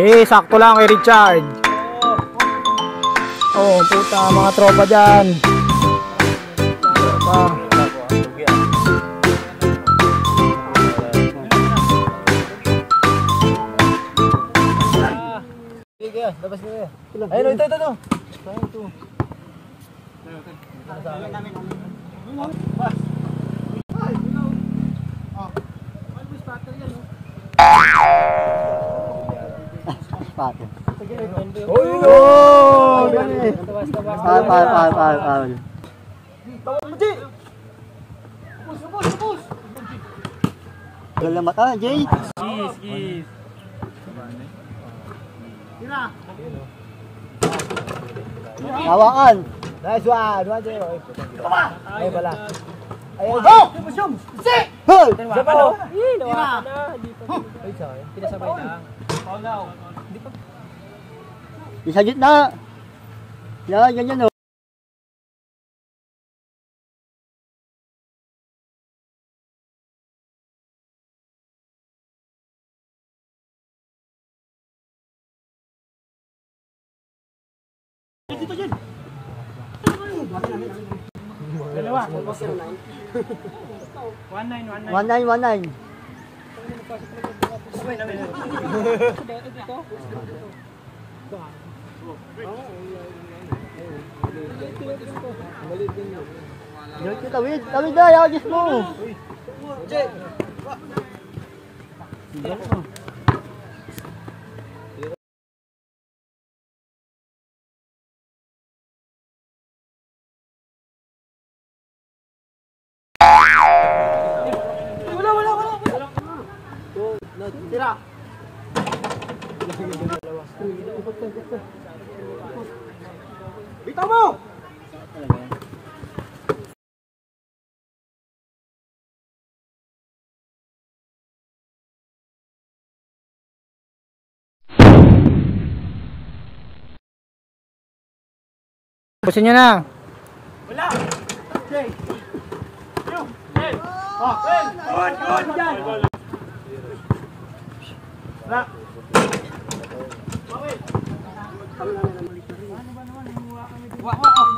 sakto lang kay Richard. Oh, puta, mga tropa dyan. Tropa. Sige, labas niyo. Ayun, ito. Pato. Oh! Pal. Gala mata, Jay. Skis. Hawakan. Nice one. 1-0. Ay, wala. Ayun. Hoy! Napalo. Nawakan na. Ay, sorry. Pinasabay lang. Isa gitna. Yan, ganyan o. Dalawa. 19. Tawid na, yagis mo. Tira. Bitaw mo. Pusin nyo na. Wala. Jay. Good. Ra. Wah.